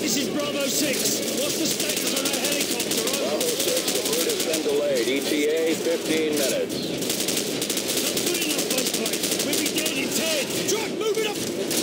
This is Bravo 6. What's the status on that helicopter? Bravo 6, the route has been delayed. ETA 15 minutes. Not good enough, base plane. We'll be dead in 10. Truck, move it up!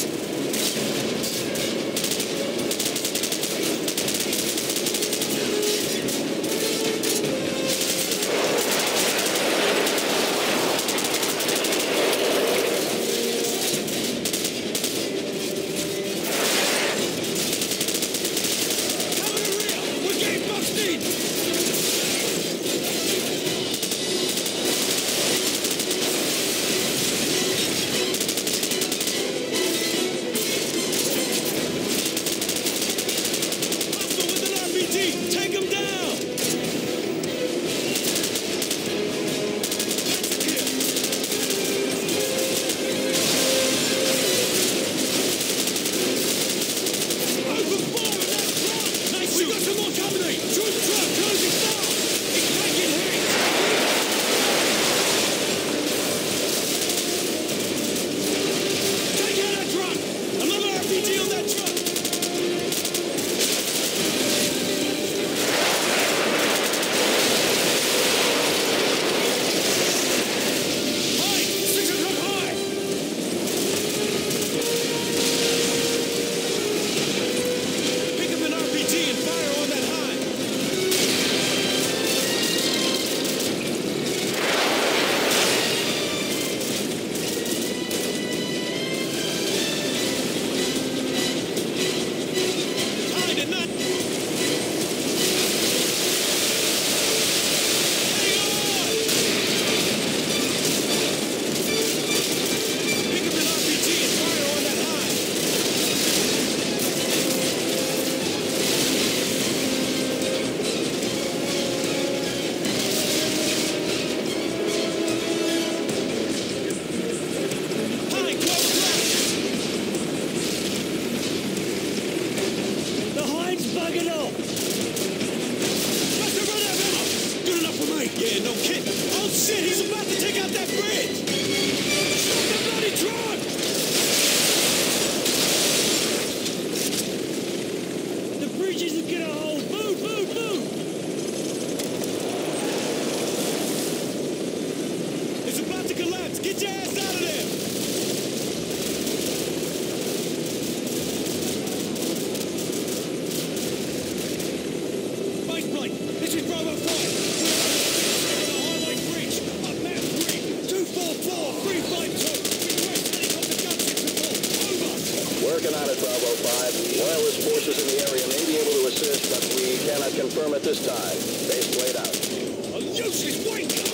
Working on it, Bravo 5. Loyalist forces in the area may be able to assist, but we cannot confirm at this time. Base played out. A useless wanker!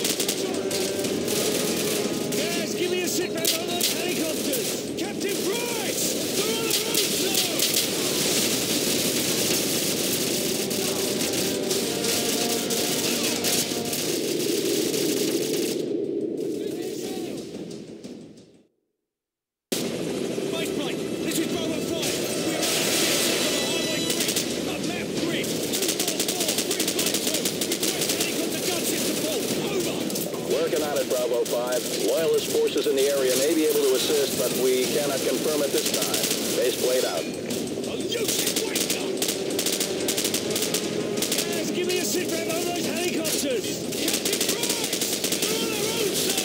Guys, give me a sit back on those helicopters! Captain Price! We're on our own, sir! Working on it, Bravo 5. Loyalist forces in the area may be able to assist, but we cannot confirm at this time. Base played out. A useless wanker! Guys, give me a sit back on those helicopters! Captain Price! We're on our own, sir!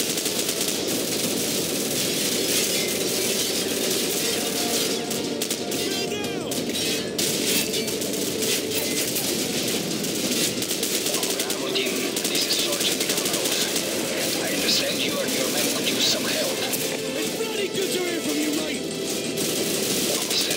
You and your men could use some help. It's bloody good to hear from you, mate!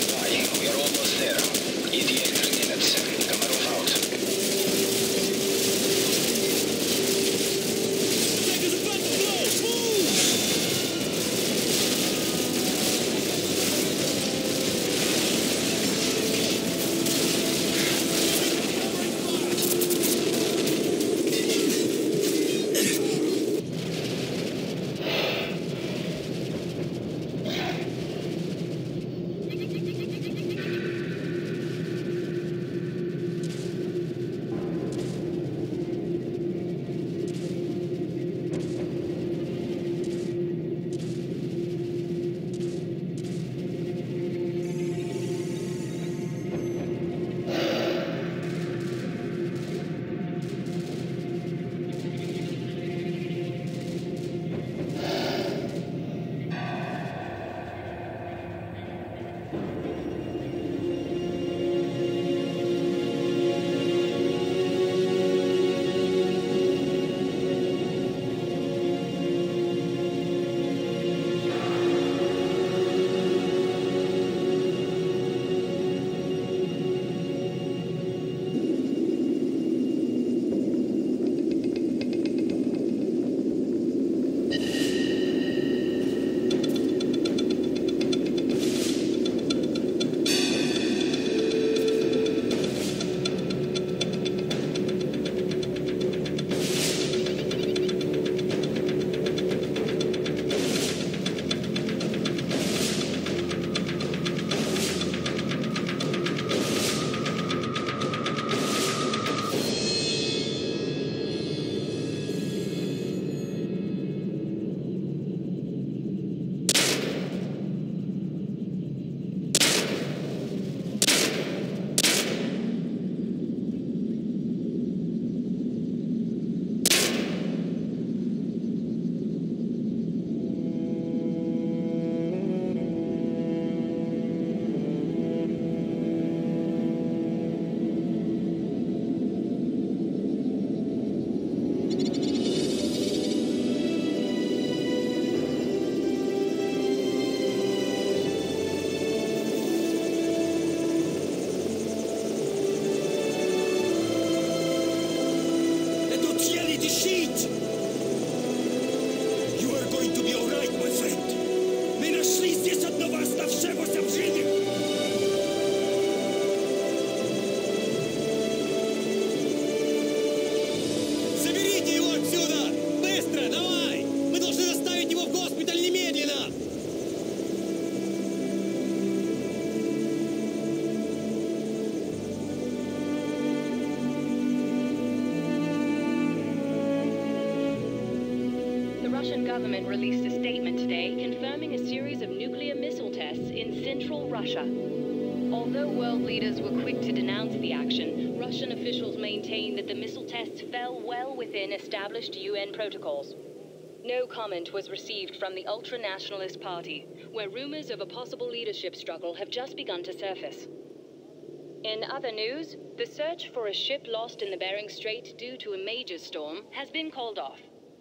Russian government released a statement today confirming a series of nuclear missile tests in central Russia. Although world leaders were quick to denounce the action, Russian officials maintain that the missile tests fell well within established UN protocols. No comment was received from the ultra-nationalist party, where rumors of a possible leadership struggle have just begun to surface. In other news, the search for a ship lost in the Bering Strait due to a major storm has been called off.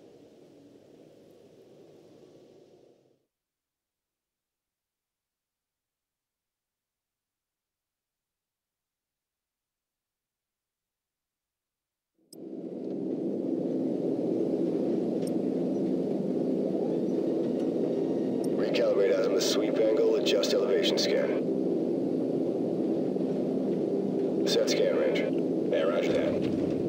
Recalibrate azimuth sweep angle, adjust elevation scan. Set scan range. Yeah, roger that.